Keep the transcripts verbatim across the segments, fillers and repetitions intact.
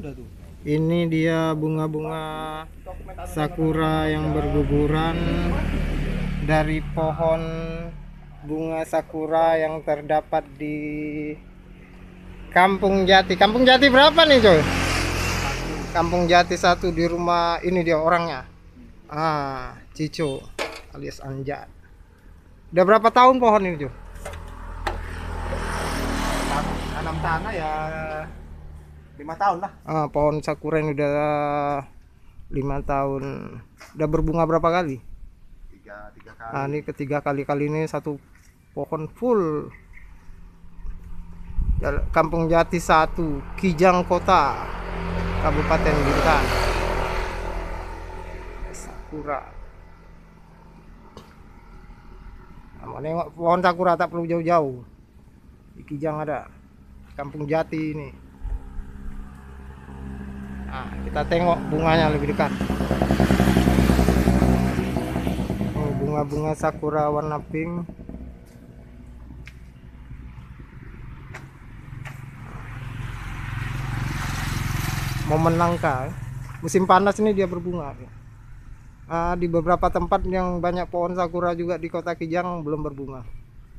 udah tuh. Ini dia bunga-bunga sakura yang berguguran dari pohon bunga sakura yang terdapat di Kampung Jati. Kampung Jati berapa nih, coy? Kampung Jati satu, di rumah ini dia orangnya. Ah, Cico alias Anja. Udah berapa tahun pohon ini, coy? Tanam tanah ya lima tahun lah. Ah, pohon sakura ini udah lima tahun. Udah berbunga berapa kali? Tiga, tiga kali. Nah, ini ketiga kali kali ini satu pohon full. Kampung Jati satu, Kijang Kota, Kabupaten Bintan. Sakura. Nah, nengok pohon sakura tak perlu jauh-jauh. Di Kijang ada. Kampung Jati ini. Nah, kita tengok bunganya lebih dekat. Oh, bunga-bunga sakura warna pink. Momen langka, musim panas ini dia berbunga. Ah, di beberapa tempat yang banyak pohon sakura juga di kota Kijang belum berbunga.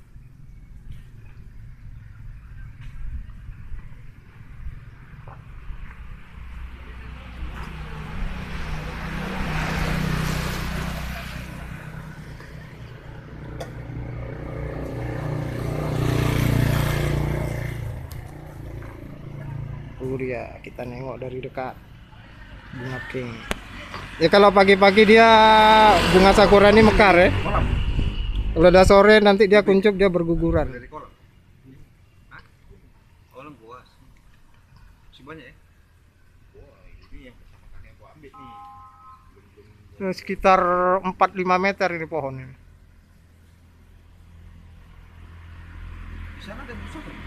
Uh, dia kita nengok dari dekat bunga pink. Ya kalau pagi-pagi dia bunga sakura ini mekar ya. Kolam. Kalau udah sore nanti dia kuncup, dia berguguran. Dari kolam. Hah? Kolam buas. Si banyak ya? Wah, ini yang pertama kali yang gua ambil nih. Nah, sekitar empat lima meter ini pohon ini. Di sana ada busuk kan?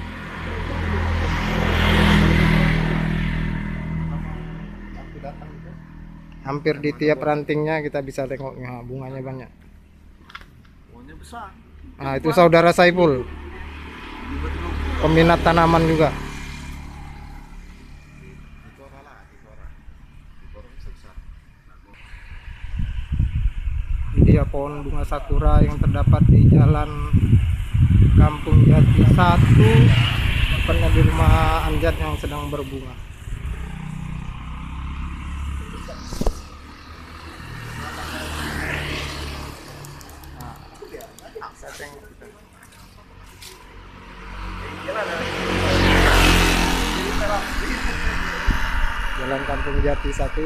Waktu datang itu. Hampir di tiap rantingnya kita bisa tengoknya bunganya banyak. Pohonnya besar. Nah, itu saudara Saiful, peminat tanaman juga. Itu orang lah, itu orang. Itu orang besar. Ini dia pohon bunga sakura yang terdapat di Jalan Kampung Jati satu, tepatnya di rumah Anjat yang sedang berbunga. Nah, saya tengok. Jalan Kampung Jati satu.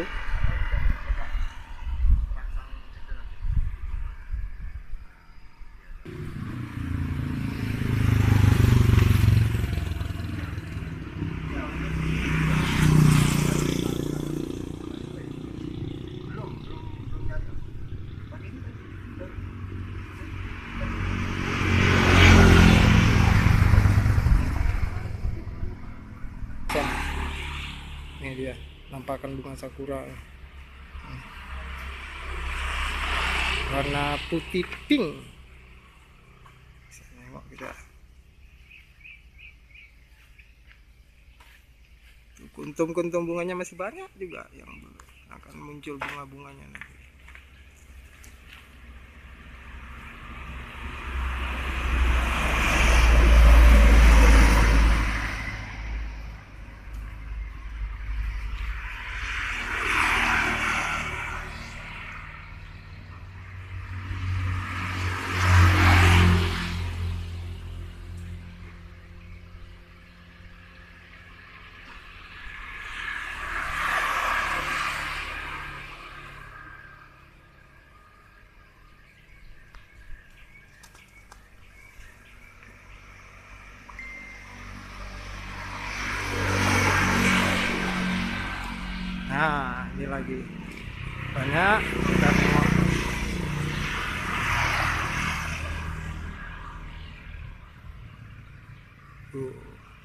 Ini dia nampakan bunga sakura warna putih pink. Bisa nengok kita. Kuntum-kuntum bunganya masih banyak juga yang akan muncul bunga-bunganya nanti. Nah, ini lagi banyak. Kita tengok. Tuh,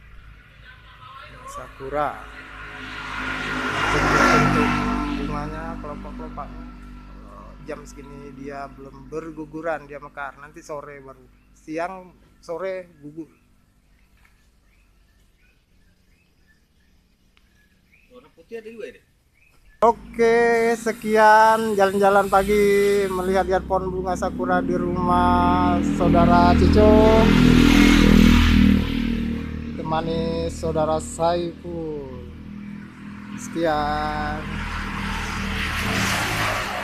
sakura. Bentuk bunganya, kelompok-kelompoknya. Kalau jam segini dia belum berguguran, dia mekar. Nanti sore baru. Siang, sore gugur. Putih ada juga ya deh. Oke, sekian jalan-jalan pagi melihat-lihat pohon bunga sakura di rumah saudara Cico. Temani saudara Saiful. Sekian.